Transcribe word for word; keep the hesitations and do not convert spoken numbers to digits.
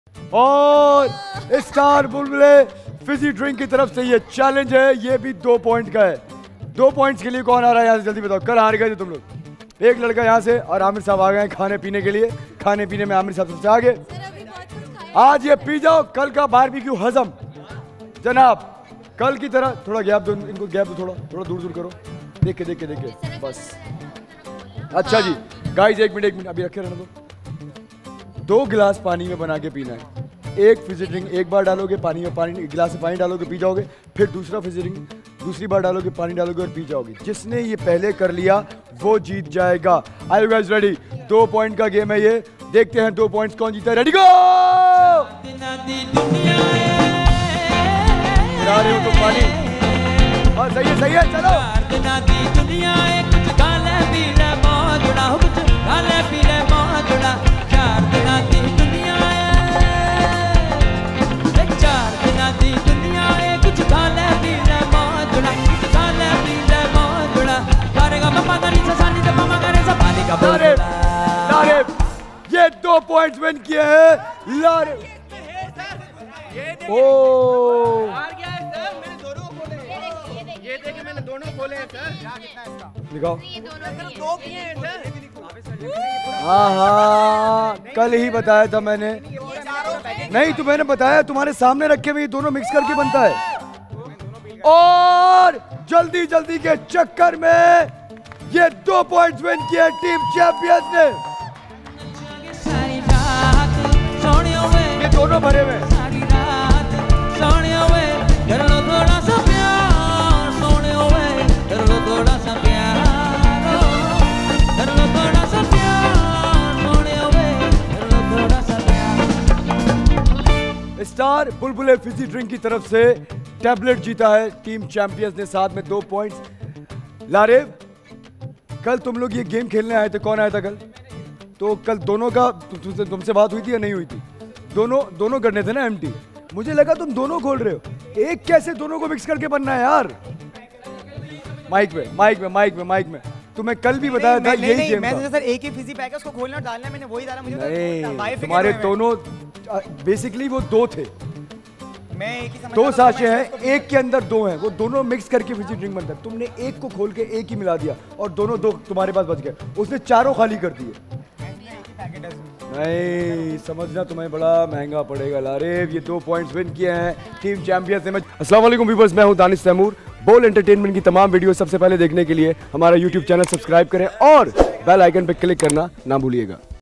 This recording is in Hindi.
और स्टार बुलबुले फिजी ड्रिंक की तरफ से ये चैलेंज है, ये भी दो पॉइंट का है। दो पॉइंट्स के लिए कौन आ रहा है यहाँ से जल्दी बताओ। कल हार गए थे तुम लोग, एक लड़का यहाँ से और आमिर साहब आ गए खाने पीने के लिए। खाने पीने में आमिर साहब सबसे आगे। आज ये पी जाओ, कल का बारबेक्यू हजम जनाब। कल की तरह थोड़ा गैप दो इनको, गैप दो, थोड़ा थोड़ा दूर दूर करो। देख के देख के देख के बस। अच्छा जी गाइस, एक मिनट एक मिनट अभी रखे रहने दो। दो गिलास पानी में बना के पीना है। एक फिजी ड्रिंक एक बार डालोगे पानी में, पानी गिलास में पानी डालोगे पी जाओगे। फिर दूसरा फिजी ड्रिंक दूसरी बार डालोगे पानी डालोगे और पी जाओगे। जिसने ये पहले कर लिया वो जीत जाएगा। Are you guys ready? दो पॉइंट का गेम है ये, देखते हैं दो पॉइंट्स कौन जीता है। Ready go! गिरा रहे हो तुम पानी। हाँ सही है सही है, चलो। लारे, लारे, ये दो पॉइंट्स विन किए हैं लारे। ओ ये देखिए मैंने दोनों खोले हैं सर। दिखाओ। दो किए हैं सर। हाँ हाँ कल ही बताया था मैंने। नहीं तो मैंने बताया तुम्हारे सामने रखे हुए ये दोनों मिक्स करके बनता है। और जल्दी जल्दी के चक्कर में ये दो पॉइंट्स विन किए टीम चैंपियंस ने। ये दोनों भरे हुए स्टार बुलबुले फिजी ड्रिंक की तरफ से टैबलेट जीता है टीम चैंपियंस ने, साथ में दो पॉइंट्स। लारेव कल तुम लोग ये गेम खेलने आए थे, कौन आया था कल? तो कल दोनों का तुमसे तुमसे बात हुई थी या नहीं हुई थी? दोनों दोनों करने थे ना एमटी। मुझे लगा तुम दोनों खोल रहे हो, एक कैसे दोनों को मिक्स करके बनना है यार। माइक में माइक में माइक में माइक में तुम्हें कल भी बताया था यही गेम था। मैं सर एक ही फिजी पैक है उसको खोलना और डालना, मैंने वही डाला। मुझे नहीं तुम्हारे दोनों बेसिकली वो दो थे, मैं एक ही समझ दो साशे हैं, एक के अंदर दो हैं, वो दोनों मिक्स करके फिजी ड्रिंक बनता है। तुमने एक को खोल के एक ही मिला दिया और दोनों दो तुम्हारे पास बच गए, उसने चारों खाली कर दिए। नहीं समझना तुम्हें बड़ा महंगा पड़ेगा लारेव। ये दो पॉइंट्स विन किए हैं टीम चैंपियंस ने। अस्सलाम वालेकुम व्यूअर्स, मैं हूं दानिश तैमूर। बोल एंटरटेनमेंट की तमाम वीडियो सबसे पहले देखने के लिए हमारा यूट्यूब चैनल सब्सक्राइब करें और बेल आइकन पर क्लिक करना ना भूलिएगा।